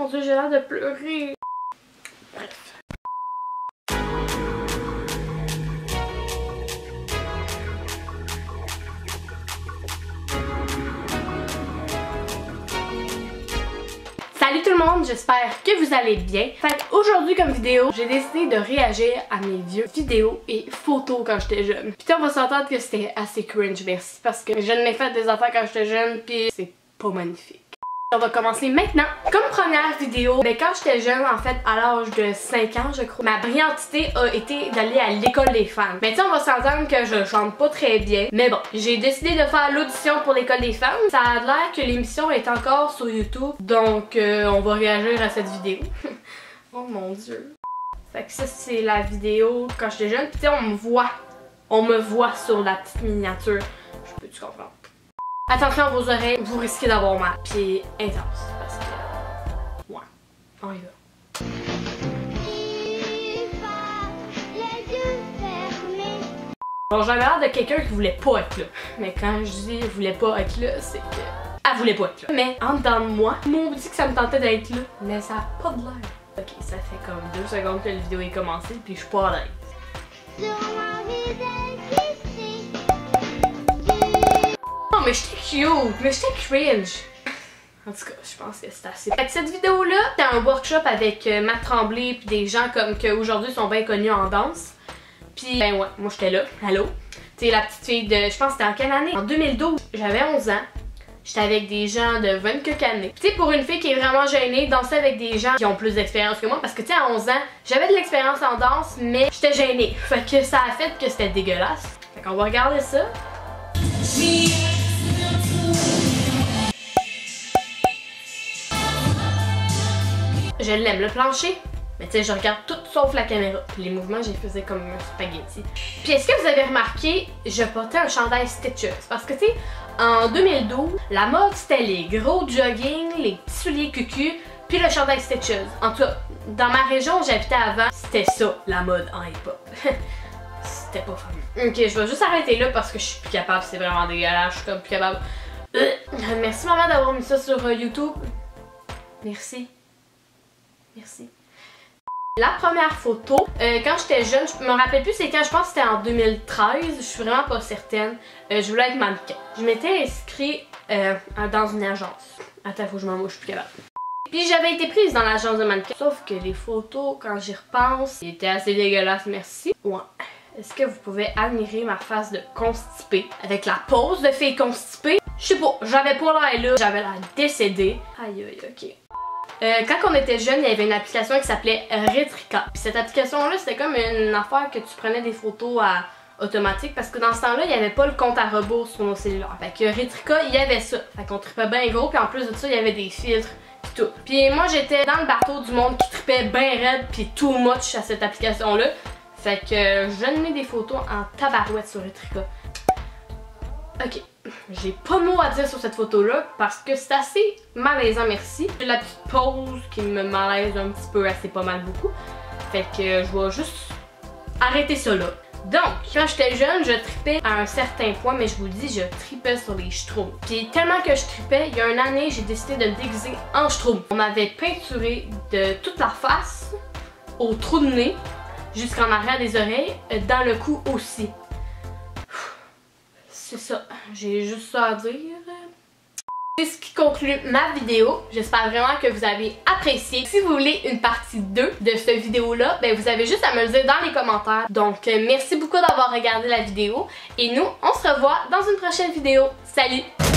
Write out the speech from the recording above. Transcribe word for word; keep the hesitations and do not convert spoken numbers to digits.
Dieu, j'ai l'air de pleurer. Bref. Salut tout le monde, j'espère que vous allez bien. Fait aujourd'hui comme vidéo, j'ai décidé de réagir à mes vieux vidéos et photos quand j'étais jeune. Puis on va s'entendre que c'était assez cringe, merci, parce que je n'ai fait des affaires quand j'étais jeune puis c'est pas magnifique. On va commencer maintenant. Comme première vidéo, ben quand j'étais jeune, en fait, à l'âge de cinq ans, je crois, ma brillantité a été d'aller à l'école des femmes. Mais tu sais, on va s'entendre que je chante pas très bien. Mais bon, j'ai décidé de faire l'audition pour l'école des femmes. Ça a l'air que l'émission est encore sur YouTube, donc euh, on va réagir à cette vidéo. Oh mon Dieu. Fait que ça, c'est la vidéo quand j'étais jeune. Puis tu sais, on me voit. On me voit sur la petite miniature. Je peux-tu comprendre? Attention à vos oreilles, vous risquez d'avoir mal. Puis intense, parce que... Ouais, on y va. Bon, j'avais l'air de quelqu'un qui voulait pas être là. Mais quand je dis voulait pas être là, c'est que... Elle voulait pas être là. Mais en dedans de moi, moi dit que ça me tentait d'être là. Mais ça a pas de l'air. Ok, ça fait comme deux secondes que la vidéo est commencée, puis je suis pas à l'aise. Non, mais j'étais cute, mais j'étais cringe. En tout cas, je pense que c'est assez. Fait que cette vidéo-là, c'était un workshop avec euh, Matt Tremblay puis des gens comme que aujourd'hui sont bien connus en danse. Puis ben ouais, moi j'étais là, allô. Tu sais, la petite fille de, je pense que c'était en quelle année? En deux mille douze, j'avais onze ans. J'étais avec des gens de vingt quelques années. Tu sais, pour une fille qui est vraiment gênée, danser avec des gens qui ont plus d'expérience que moi, parce que tu sais, à onze ans, j'avais de l'expérience en danse, mais j'étais gênée. Fait que ça a fait que c'était dégueulasse. Fait qu'on va regarder ça. Je l'aime, le plancher. Mais tu sais, je regarde tout sauf la caméra. Puis les mouvements, j'ai faisais comme un spaghetti. Puis est-ce que vous avez remarqué, je portais un chandail Stitches. Parce que tu sais, en deux mille douze, la mode c'était les gros jogging, les petits souliers cucu, puis le chandail Stitches. En tout cas, dans ma région où j'habitais avant, c'était ça, la mode en hip-hop. C'était pas fameux. Ok, je vais juste arrêter là parce que je suis plus capable, c'est vraiment dégueulasse, je suis comme plus capable. Euh, merci maman d'avoir mis ça sur euh, YouTube. Merci. Merci. La première photo, euh, quand j'étais jeune, je me rappelle plus c'est quand, je pense que c'était en deux mille treize, je suis vraiment pas certaine. Euh, je voulais être mannequin. Je m'étais inscrite euh, dans une agence. Attends, faut que je m'en mouche, je suis plus capable. Puis j'avais été prise dans l'agence de mannequin. Sauf que les photos, quand j'y repense, étaient assez dégueulasses, merci. Ouais. Est-ce que vous pouvez admirer ma face de constipée avec la pose de fille constipée? Je sais pas, j'avais pas l'air là, j'avais l'air décédée. Aïe aïe, ok. Euh, quand on était jeune, il y avait une application qui s'appelait Retrica. Puis cette application-là, c'était comme une affaire que tu prenais des photos à automatique parce que dans ce temps-là, il n'y avait pas le compte à rebours sur nos cellulaires. Fait que Retrica, il y avait ça. Fait qu'on tripait bien gros, puis en plus de ça, il y avait des filtres pis tout. Puis moi, j'étais dans le bateau du monde qui tripait bien raide puis too much à cette application-là. Fait que je mets des photos en tabarouette sur Retrica. Ok, j'ai pas de mots à dire sur cette photo-là parce que c'est assez malaisant, merci. La petite pause qui me malaise un petit peu, assez pas mal beaucoup. Fait que je vais juste arrêter ça là. Donc, quand j'étais jeune, je tripais à un certain point, mais je vous le dis, je tripais sur les schtroumpfs. Puis tellement que je tripais, il y a une année, j'ai décidé de me déguiser en schtroumpf. On m'avait peinturé de toute la face, au trou de nez, jusqu'en arrière des oreilles, dans le cou aussi. C'est ça, j'ai juste ça à dire. C'est ce qui conclut ma vidéo. J'espère vraiment que vous avez apprécié. Si vous voulez une partie deux de cette vidéo-là, ben vous avez juste à me le dire dans les commentaires. Donc, merci beaucoup d'avoir regardé la vidéo. Et nous, on se revoit dans une prochaine vidéo. Salut!